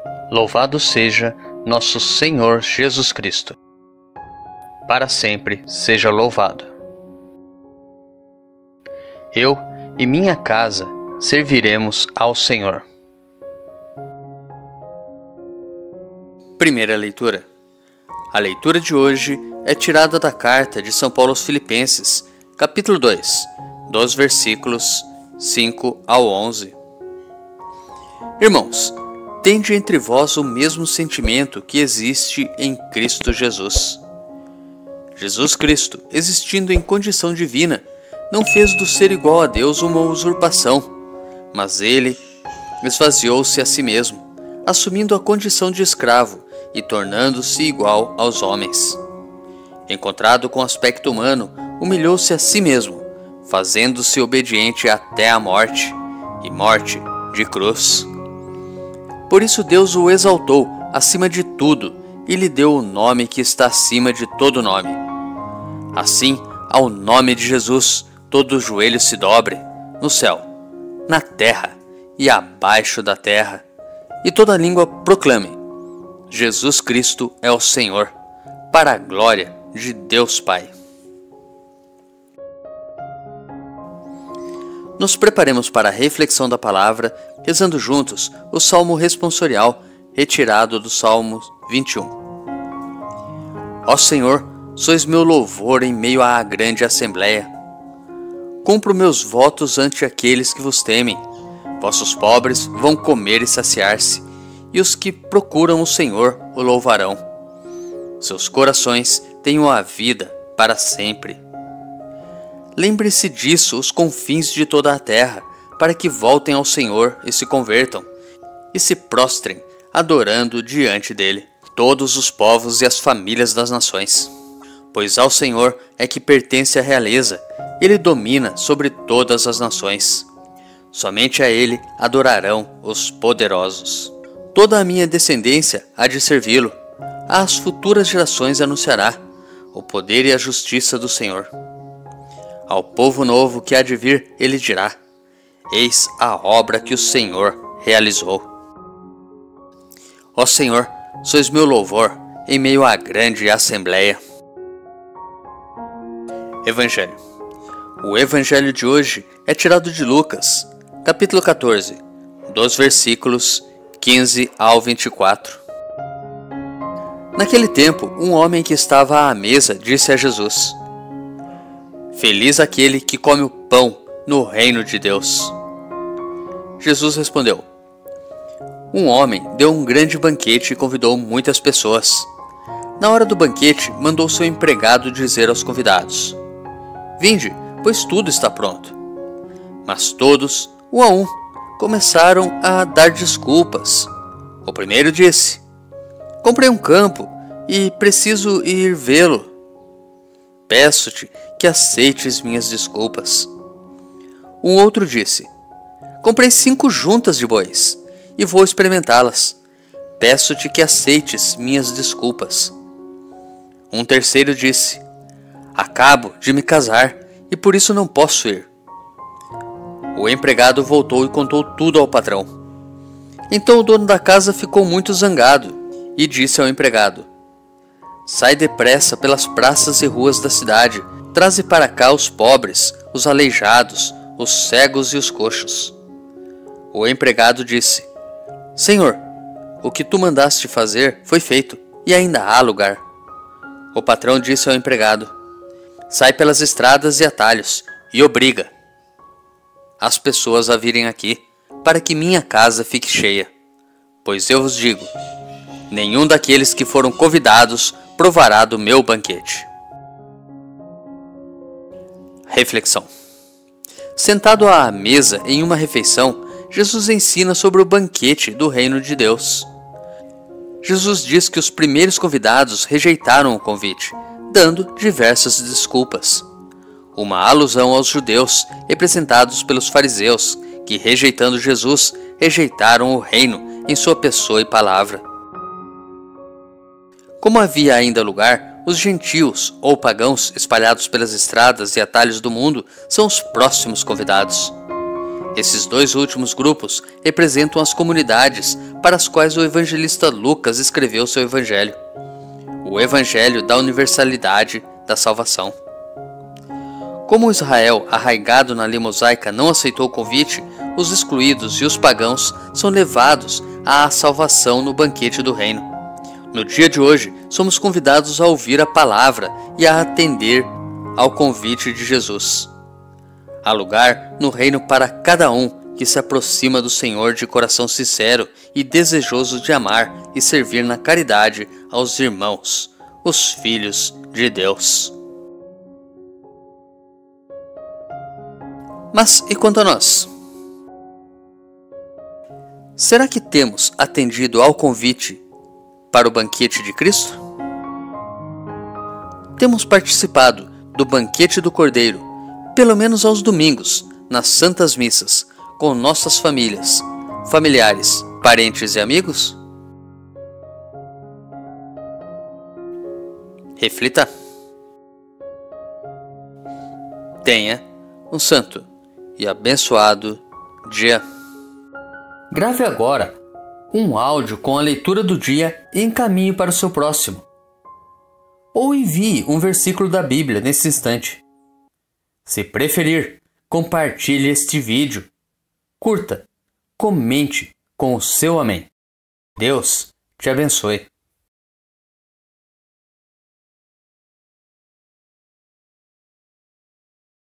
Louvado seja nosso Senhor Jesus Cristo. Para sempre seja louvado. Eu e minha casa serviremos ao Senhor. Primeira leitura. A leitura de hoje é tirada da carta de São Paulo aos Filipenses, capítulo 2, dos versículos 5 ao 11. Irmãos, tende entre vós o mesmo sentimento que existe em Cristo Jesus. Jesus Cristo, existindo em condição divina, não fez do ser igual a Deus uma usurpação, mas ele esvaziou-se a si mesmo, assumindo a condição de escravo e tornando-se igual aos homens. Encontrado com aspecto humano, humilhou-se a si mesmo, fazendo-se obediente até a morte, e morte de cruz. Por isso Deus o exaltou acima de tudo e lhe deu o nome que está acima de todo nome. Assim, ao nome de Jesus, todo joelho se dobre, no céu, na terra e abaixo da terra, e toda língua proclame: Jesus Cristo é o Senhor, para a glória de Deus Pai. Nos preparemos para a reflexão da palavra, rezando juntos o Salmo responsorial, retirado do Salmo 21. Ó Senhor, sois meu louvor em meio à grande assembleia. Cumpro meus votos ante aqueles que vos temem. Vossos pobres vão comer e saciar-se, e os que procuram o Senhor o louvarão. Seus corações tenham a vida para sempre. Lembre-se disso os confins de toda a terra, para que voltem ao Senhor e se convertam, e se prostrem, adorando diante dele, todos os povos e as famílias das nações. Pois ao Senhor é que pertence a realeza, ele domina sobre todas as nações. Somente a ele adorarão os poderosos. Toda a minha descendência há de servi-lo, às futuras gerações anunciará o poder e a justiça do Senhor. Ao povo novo que há de vir, ele dirá: eis a obra que o Senhor realizou. Ó Senhor, sois meu louvor em meio à grande assembleia. Evangelho. O Evangelho de hoje é tirado de Lucas, capítulo 14, dos versículos 15 ao 24. Naquele tempo, um homem que estava à mesa disse a Jesus: feliz aquele que come o pão no reino de Deus. Jesus respondeu: um homem deu um grande banquete e convidou muitas pessoas. Na hora do banquete, mandou seu empregado dizer aos convidados: vinde, pois tudo está pronto. Mas todos, um a um, começaram a dar desculpas. O primeiro disse: comprei um campo e preciso ir vê-lo. Peço-te que aceites minhas desculpas. Um outro disse: comprei 5 juntas de bois e vou experimentá-las. Peço-te que aceites minhas desculpas. Um terceiro disse: acabo de me casar e por isso não posso ir. O empregado voltou e contou tudo ao patrão. Então o dono da casa ficou muito zangado e disse ao empregado: sai depressa pelas praças e ruas da cidade, traze para cá os pobres, os aleijados, os cegos e os coxos. O empregado disse: Senhor, o que tu mandaste fazer foi feito, e ainda há lugar. O patrão disse ao empregado: sai pelas estradas e atalhos, e obriga as pessoas a virem aqui, para que minha casa fique cheia. Pois eu vos digo, nenhum daqueles que foram convidados provará do meu banquete. Reflexão. Sentado à mesa em uma refeição, Jesus ensina sobre o banquete do reino de Deus. Jesus diz que os primeiros convidados rejeitaram o convite, dando diversas desculpas. Uma alusão aos judeus, representados pelos fariseus, que, rejeitando Jesus, rejeitaram o reino em sua pessoa e palavra. Como havia ainda lugar, os gentios ou pagãos espalhados pelas estradas e atalhos do mundo são os próximos convidados. Esses dois últimos grupos representam as comunidades para as quais o evangelista Lucas escreveu seu evangelho. O evangelho da universalidade da salvação. Como Israel, arraigado na lei mosaica, não aceitou o convite, os excluídos e os pagãos são levados à salvação no banquete do reino. No dia de hoje, somos convidados a ouvir a palavra e a atender ao convite de Jesus. Há lugar no reino para cada um que se aproxima do Senhor de coração sincero e desejoso de amar e servir na caridade aos irmãos, os filhos de Deus. Mas e quanto a nós? Será que temos atendido ao convite para o banquete de Cristo? Temos participado do banquete do Cordeiro, pelo menos aos domingos, nas santas missas, com nossas famílias, familiares, parentes e amigos? Reflita. Tenha um santo e abençoado dia. Grave agora um áudio com a leitura do dia e encaminhe para o seu próximo. Ou envie um versículo da Bíblia nesse instante. Se preferir, compartilhe este vídeo. Curta, comente com o seu amém. Deus te abençoe.